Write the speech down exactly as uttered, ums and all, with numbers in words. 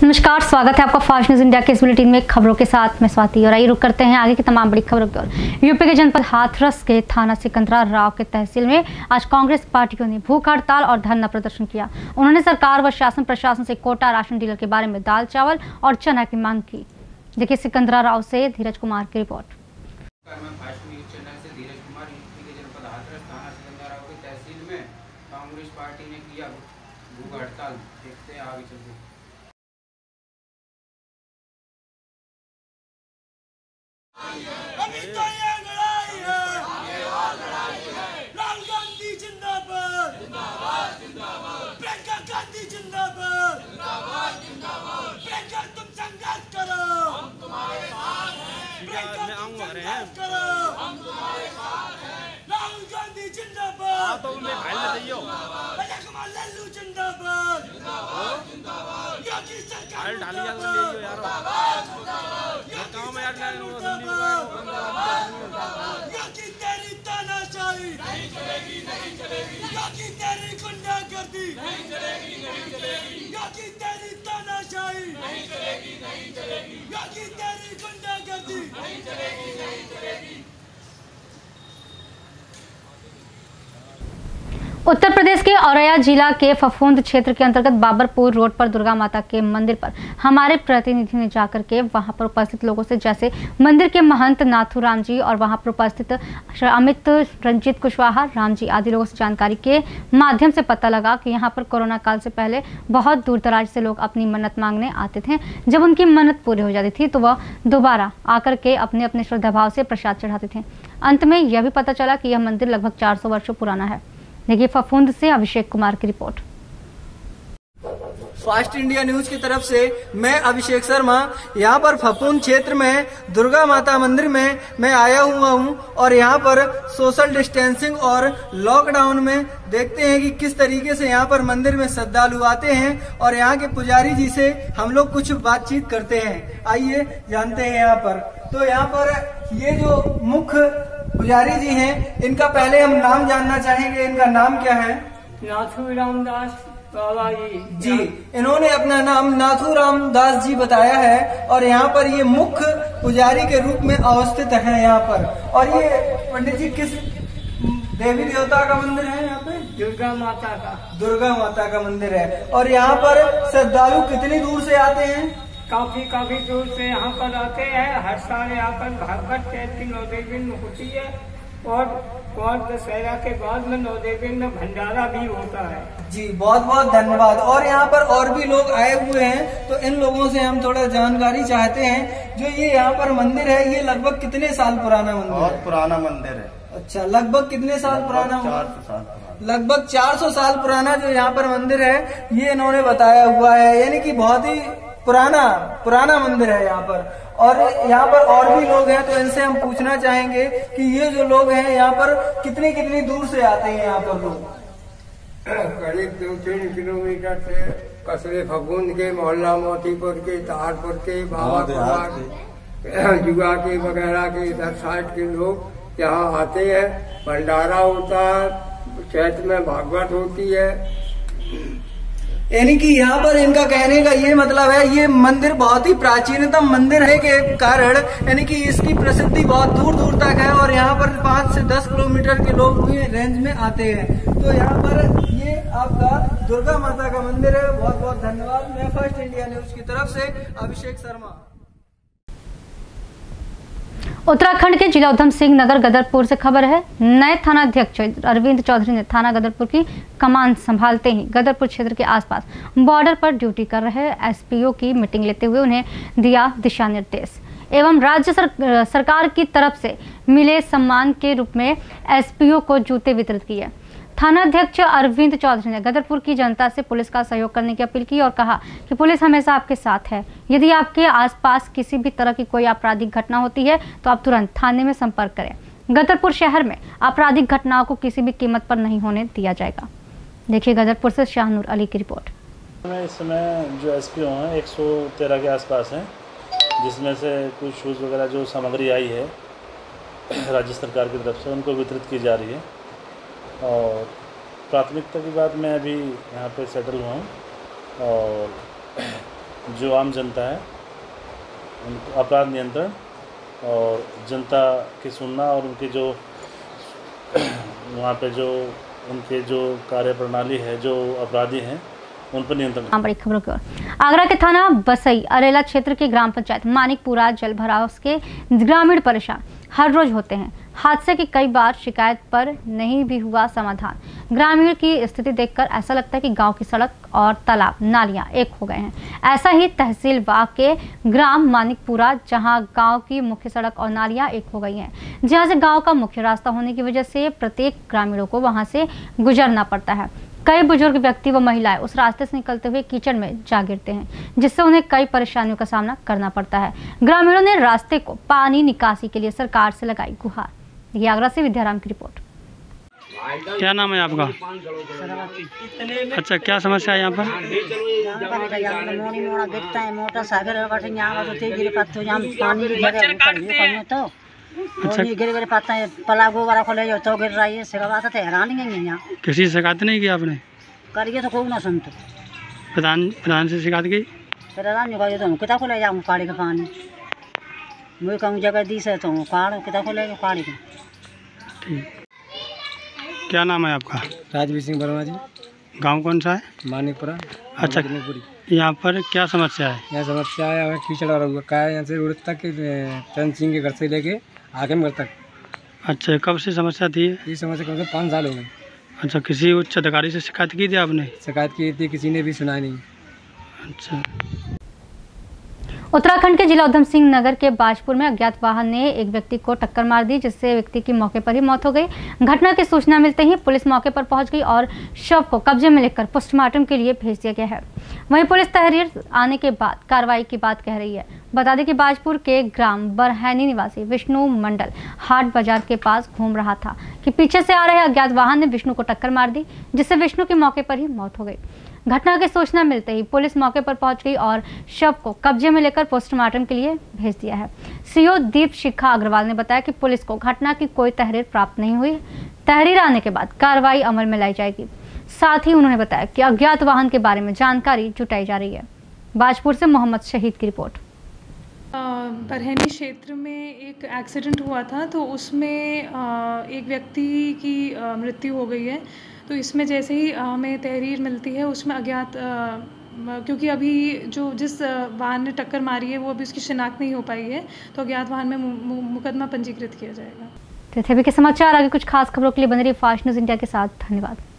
नमस्कार, स्वागत है आपका फास्ट न्यूज इंडिया के इस बुलेटिन में खबरों के साथ मैं स्वाति। और आइए रुक करते हैं आगे की तमाम बड़ी खबरों की ओर। यूपी के जनपद हाथरस के थाना सिकंदराराव के तहसील में आज कांग्रेस पार्टियों ने भूख हड़ताल और धरना प्रदर्शन किया। उन्होंने सरकार व शासन प्रशासन से कोटा राशन डीलर के बारे में दाल चावल और चना की मांग की। देखिए सिकंदराराव से धीरज कुमार की रिपोर्ट। कांग्रेस पार्टी ने किया भूख हड़ताल, देखते हैं आगे चलते। अभी तो ये लड़ाई है, राहुल गांधी जिंदाबाद, प्रियंका गांधी जिंदाबाद, प्रियंका तुम संघर्ष करो, प्रियंका तुम संघर्ष करो, राहुल गांधी जिंदाबाद, अजय कुमार लल्लू जिंदाबाद, योगी सरकार योगी तेरी तानाशाही नहीं चलेगी, नहीं चलेगी, योगी तेरी गुंडागर्दी नहीं चलेगी, नहीं चलेगी, योगी तेरी तानाशाही नहीं चलेगी, नहीं चलेगी, योगी तेरी गुंडागर्दी नहीं चलेगी, नहीं चलेगी। उत्तर प्रदेश के औरैया जिला के फफूंद क्षेत्र के अंतर्गत बाबरपुर रोड पर दुर्गा माता के मंदिर पर हमारे प्रतिनिधि ने जाकर के वहां पर उपस्थित लोगों से, जैसे मंदिर के महंत नाथूराम जी और वहां पर उपस्थित अमित रंजीत कुशवाहा राम जी आदि लोगों से जानकारी के माध्यम से पता लगा कि यहां पर कोरोना काल से पहले बहुत दूर दराज से लोग अपनी मन्नत मांगने आते थे। जब उनकी मन्नत पूरी हो जाती थी तो वह दोबारा आकर के अपने अपने श्रद्धा भाव से प्रसाद चढ़ाते थे। अंत में यह भी पता चला कि यह मंदिर लगभग चार सौ वर्षों पुराना है। देखिए फफूंद से अभिषेक कुमार की रिपोर्ट। फास्ट इंडिया न्यूज की तरफ से मैं अभिषेक शर्मा यहाँ पर फफूंद क्षेत्र में दुर्गा माता मंदिर में मैं आया हुआ हूँ और यहाँ पर सोशल डिस्टेंसिंग और लॉकडाउन में देखते हैं कि किस तरीके से यहाँ पर मंदिर में श्रद्धालु आते हैं और यहाँ के पुजारी जी से हम लोग कुछ बातचीत करते हैं। आइए जानते हैं यहाँ पर। तो यहाँ पर ये जो मुख्य पुजारी जी हैं, इनका पहले हम नाम जानना चाहेंगे। इनका नाम क्या है? नाथूराम दास बाबा जी जी। इन्होंने अपना नाम नाथूराम दास जी बताया है और यहाँ पर ये मुख्य पुजारी के रूप में अवस्थित है यहाँ पर। और ये पंडित जी किस देवी देवता का मंदिर है? यहाँ पे दुर्गा माता का दुर्गा माता का मंदिर है। और यहाँ पर श्रद्धालु कितनी दूर से आते हैं? काफी काफी दूर से यहाँ पर आते हैं। हर साल यहाँ पर भागवत चैत्र नौ देवी में होती है और और दशहरा के बाद में नौ देवी में भंडारा भी होता है। जी बहुत बहुत धन्यवाद। और यहाँ पर और भी लोग आए हुए हैं तो इन लोगों से हम थोड़ा जानकारी चाहते हैं। जो ये यहाँ पर मंदिर है, ये लगभग कितने साल पुराना मंदिर है? बहुत पुराना मंदिर है। अच्छा, लगभग कितने साल पुराना? चार सौ साल पुराना। लगभग चार सौ साल पुराना जो यहाँ पर मंदिर है, ये इन्होंने बताया हुआ है। यानी कि बहुत ही पुराना पुराना मंदिर है यहाँ पर। और यहाँ पर और भी लोग हैं तो इनसे हम पूछना चाहेंगे कि ये जो लोग हैं यहाँ पर कितनी कितनी दूर से आते हैं यहाँ पर लोग? करीब दो तीन किलोमीटर से कस्बे फफूंद के, मोहल्ला मोतीपुर के, तारपुर के, बाबा जुआ के वगैरह के इधर साइड के लोग यहाँ आते हैं। भंडारा होता है, चैत्र में भागवत होती है। यानी कि यहाँ पर इनका कहने का ये मतलब है, ये मंदिर बहुत ही प्राचीनतम मंदिर है के कारण यानी कि इसकी प्रसिद्धि बहुत दूर दूर तक है और यहाँ पर पाँच से दस किलोमीटर के लोग भी रेंज में आते हैं। तो यहाँ पर ये आपका दुर्गा माता का मंदिर है। बहुत बहुत धन्यवाद। मैं फर्स्ट इंडिया न्यूज की तरफ से अभिषेक शर्मा। उत्तराखंड के जिला उधम सिंह नगर गदरपुर से खबर है। नए थाना अध्यक्ष अरविंद चौधरी ने थाना गदरपुर की कमान संभालते ही गदरपुर क्षेत्र के आसपास बॉर्डर पर ड्यूटी कर रहे एसपीओ की मीटिंग लेते हुए उन्हें दिया दिशा निर्देश एवं राज्य सर, सरकार की तरफ से मिले सम्मान के रूप में एसपीओ को जूते वितरित किए। थाना अध्यक्ष अरविंद चौधरी ने गदरपुर की जनता से पुलिस का सहयोग करने की अपील की और कहा कि पुलिस हमेशा आपके साथ है। यदि आपके आसपास किसी भी तरह की कोई आपराधिक घटना होती है तो आप तुरंत थाने में संपर्क करें। गदरपुर शहर में आपराधिक घटनाओं को किसी भी कीमत पर नहीं होने दिया जाएगा। देखिए गदरपुर से शाहनूर अली की रिपोर्ट। इस समय जो एसपीओ हैं एक सौ तेरह के आसपास हैं, जिसमें से कुछ शूज़ वगैरह जो सामग्री आई है राज्य सरकार की तरफ से उनको वितरित की जा रही है। और प्राथमिकता की बात मैं अभी यहाँ पे सेटल हुआ हूँ और जो आम जनता है उनको अपराध नियंत्रण और जनता की सुनना और उनके जो वहाँ पे जो उनके जो कार्य प्रणाली है, जो अपराधी हैं उन पर नियंत्रण। बड़ी खबरों की ओर आगरा के थाना बसई अरेला क्षेत्र की ग्राम पंचायत मानिकपुरा जल भराव के ग्रामीण परेशान हर रोज होते हैं। हादसे की कई बार शिकायत पर नहीं भी हुआ समाधान। ग्रामीण की स्थिति देखकर ऐसा लगता है कि गांव की सड़क और तालाब नालियां एक हो गए हैं। ऐसा ही तहसील बाग के ग्राम मानिकपुरा, जहां गांव की मुख्य सड़क और नालियां एक हो गई हैं, जहां से गांव का मुख्य रास्ता होने की वजह से प्रत्येक ग्रामीणों को वहां से गुजरना पड़ता है। कई बुजुर्ग व्यक्ति व महिलाएं उस रास्ते से निकलते हुए कीचड़ में जा गिरते हैं, जिससे उन्हें कई परेशानियों का सामना करना पड़ता है। ग्रामीणों ने रास्ते को पानी निकासी के लिए सरकार से लगाई गुहार। ये आगरा से विद्याराम की रिपोर्ट। क्या नाम है आपका? अच्छा, क्या समस्या है यहाँ पर? अच्छा, गिर गिर पाता है पला गोबर को ले जाओ तो गिर रही है। शिकायत है हैरान नहीं है। किसी से शिकायत नहीं की आपने? करिए तो खूब ना सुनते। प्रधान प्रधान से शिकायत की? प्रधान जो कहे तो कितना को ले जाऊँ काड़ी का पानी, मुझे कहूँ जगह दी से तो काढ़ो कितना को ले जाओ काड़ी का। ठीक, क्या नाम है आपका? राजवीर सिंह वर्मा जी। गांव कौन सा है? मानिकपुरा। अच्छा, यहाँ पर क्या समस्या है? यहाँ समस्या है, हमें कीचड़ और का है यहाँ से रोड तक चंद सिंह के घर से लेके आगे घर तक। अच्छा, कब से समस्या थी? ये समस्या कम से कम पाँच साल हो गए। अच्छा, किसी उच्च अधिकारी से शिकायत की थी आपने? शिकायत की थी, किसी ने भी सुना नहीं। अच्छा। उत्तराखंड के जिला उधम सिंह नगर के बाजपुर में अज्ञात वाहन ने एक व्यक्ति को टक्कर मार दी, जिससे व्यक्ति की मौके पर ही मौत हो गई। घटना की सूचना मिलते ही पुलिस मौके पर पहुंच गई और शव को कब्जे में लेकर पोस्टमार्टम के लिए भेज दिया गया है। वहीं पुलिस तहरीर आने के बाद कार्रवाई की बात कह रही है। बता दें कि बाजपुर के ग्राम बरहैनी निवासी विष्णु मंडल हाट बाजार के पास घूम रहा था कि पीछे से आ रहे अज्ञात वाहन ने विष्णु को टक्कर मार दी, जिससे विष्णु की मौके पर ही मौत हो गई। घटना की सूचना मिलते ही पुलिस मौके पर पहुंच गई और शव को कब्जे में लेकर पोस्टमार्टम के लिए भेज दिया है। सीओ दीप शिखा अग्रवाल ने बताया कि पुलिस को घटना की कोई तहरीर प्राप्त नहीं हुई। तहरीर आने के बाद कार्रवाई अमल में लाई जाएगी। साथ ही उन्होंने बताया कि अज्ञात वाहन के बारे में जानकारी जुटाई जा रही है। बाजपुर से मोहम्मद शहीद की रिपोर्ट। बरहैनी क्षेत्र में एक एक्सीडेंट हुआ था, तो उसमें एक व्यक्ति की मृत्यु हो गई है। तो इसमें जैसे ही हमें तहरीर मिलती है, उसमें अज्ञात, क्योंकि अभी जो जिस वाहन ने टक्कर मारी है वो अभी उसकी शिनाख्त नहीं हो पाई है, तो अज्ञात वाहन में मुकदमा पंजीकृत किया जाएगा। तो थे भी के समाचार, आगे कुछ खास खबरों के लिए बने रहिए फास्ट न्यूज़ इंडिया के साथ। धन्यवाद।